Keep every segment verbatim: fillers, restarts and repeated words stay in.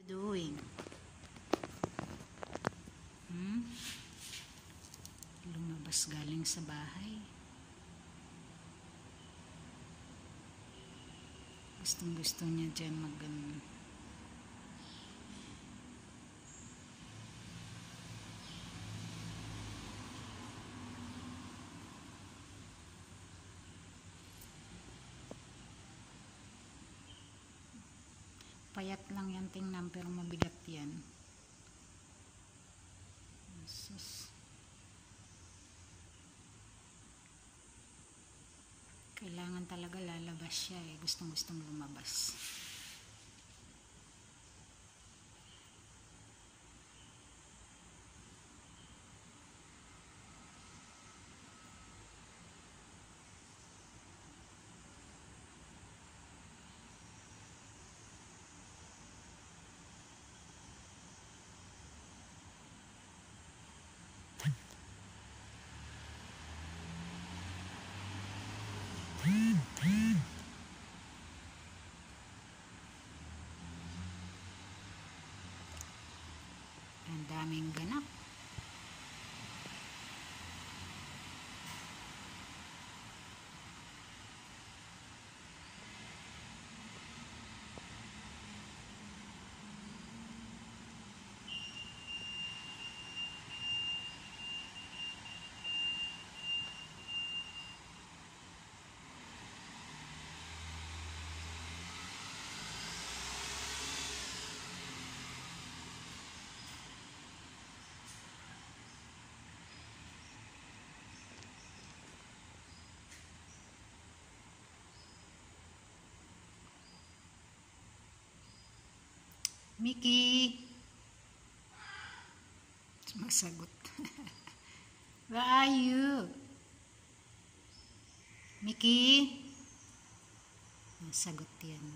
Doing? Hmm? Lumabas galing sa bahay. Gustong gusto niya dyan mag payat lang yan tingnan pero mabigat yan. Sus. Kailangan talaga lalabas siya eh. Gustong gustong lumabas. Ang daming ganap. Mickey! Masagot. Where are you? Mickey? Masagot yan.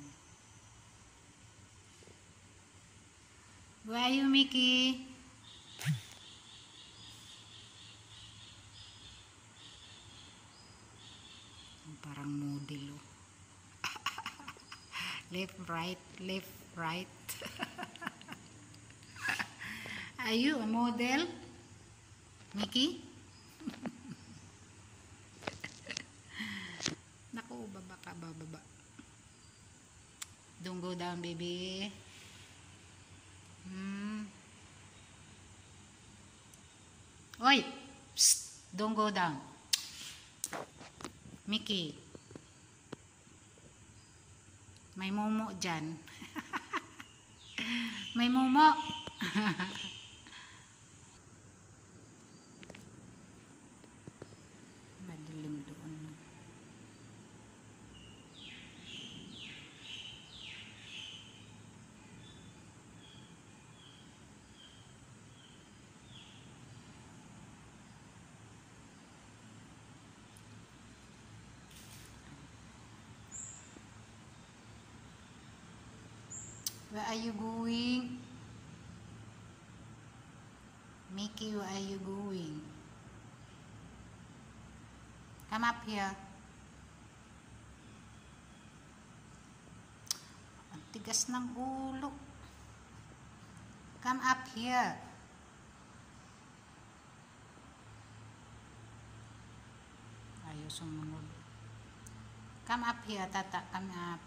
Where are you, Mickey? Parang model oh. Left, right, left, right. Are you a model, Mickey? Naku, baba ka, bababa. Don't go down, baby. Hmm. Oi! Psst! Don't go down. Mickey. May momo dyan. May momo. Madilim doon. Where are you going? Mickey, where are you going? Come up here. Ang tigas ng ulo. Come up here. Ayaw sumunod. Come up here, tata. Come up.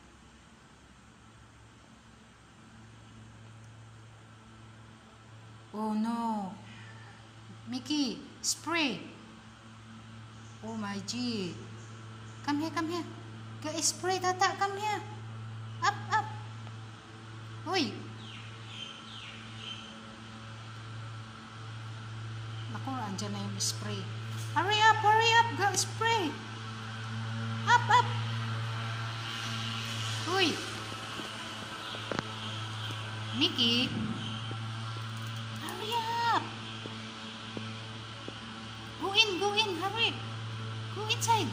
Oh no. Mickey, spray. Oh my G. Come here, come here. Get spray, tata. Come here. Up, up. Uy. Naku, andyan na yung spray. Hurry up, hurry up. Get spray. Up, up. Uy. Mickey. Go in, go in, hurry. Go inside.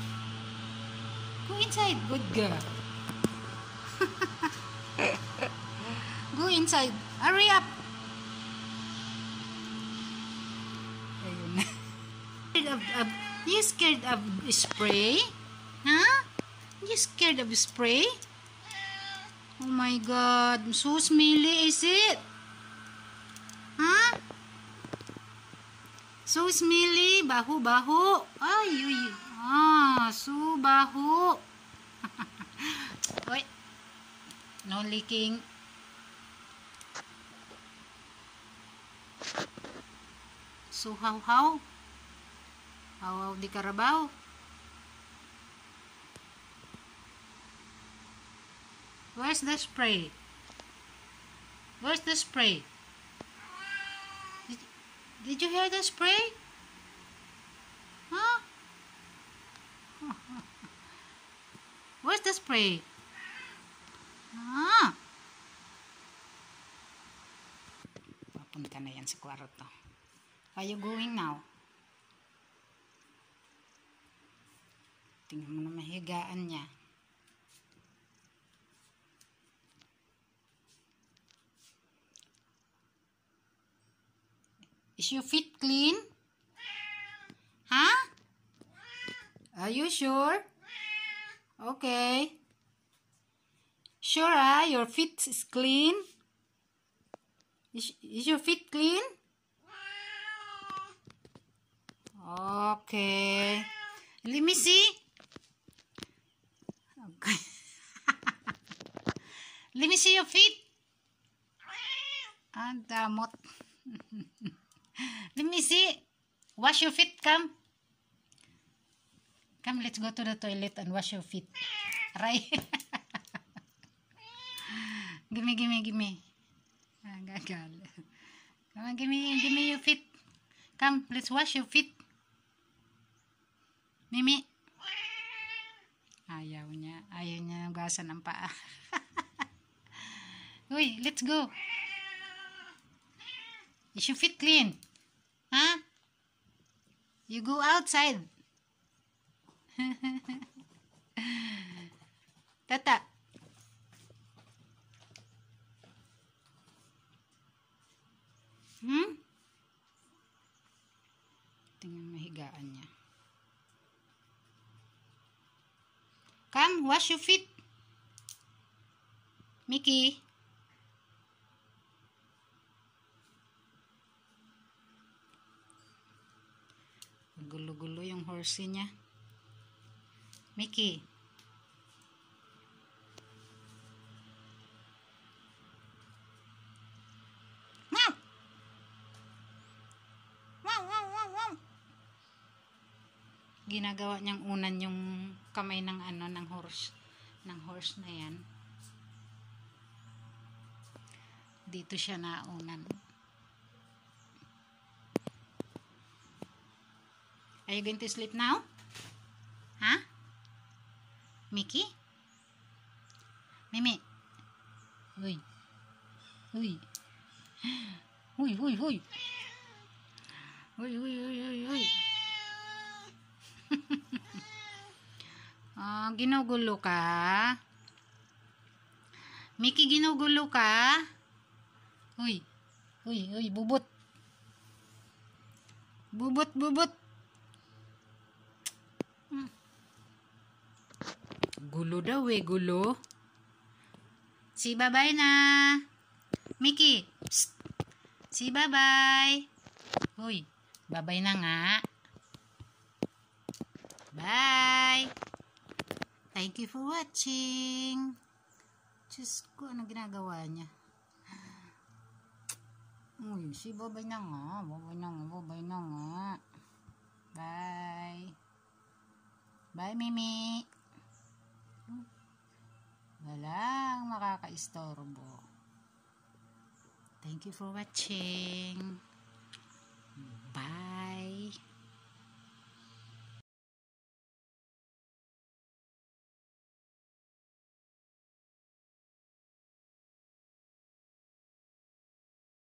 Go inside, good girl. Go inside. Hurry up. Ayun. of, of, you scared of spray? Huh? You scared of spray? Oh my God. So smelly, is it? Huh? So smelly. Baho-baho. Ay, uy. Ah, so baho. Wait. No leaking. So how-how? How-how di Carabao? Where's the spray? Where's the spray? Did, did you hear the spray? Huh? Where's the spray? Ah. Papunta na yan sa kwarto. Are you going now? Tingnan mo na mahigaan niya. Is your feet clean? Huh? Are you sure? Okay. Sure, ah? Your feet is clean? Is, is your feet clean? Okay. Let me see. Okay. Let me see your feet. Ah, damot. Let me see. Wash your feet, come. Come, let's go to the toilet and wash your feet. Right? Gimme, gimme, gimme. Ah, gagal. Come on, gimme, gimme your feet. Come, let's wash your feet. Mimi. Ayaw niya. Ayaw niya hugasan ng paa. Uy, let's go. Is your feet clean? Huh? You go outside. Tata. Hmm? Tingnan mahigaan niya. Come, wash your feet. Mickey. Gulo-gulo yung horsey niya. Mickey. Wow! Wow, wow, wow, wow. Ginagawa niyang unan yung kamay ng ano ng horse, ng horse na yan. Dito siya naunan. Are you going to sleep now? Huh? Mickey? Mimi? Uy. Uy. Uy, uy, uy. Uy, uy, uy, uy, uy. Ah, ginugulo ka? Mickey, ginugulo ka? Uy. Uy, uy, bubot. Bubot, bubot. Gulo daw eh, gulo. Si bye-bye na. Mickey, psst. Si bye-bye. Uy, bye-bye na nga. Bye. Thank you for watching. Diyos ko, ano ginagawa niya? Uy, si bye-bye na nga. Bye-bye na nga, bye-bye na nga. Bye. Bye, Mimi. Walang makakaistorbo. Thank you for watching. Bye.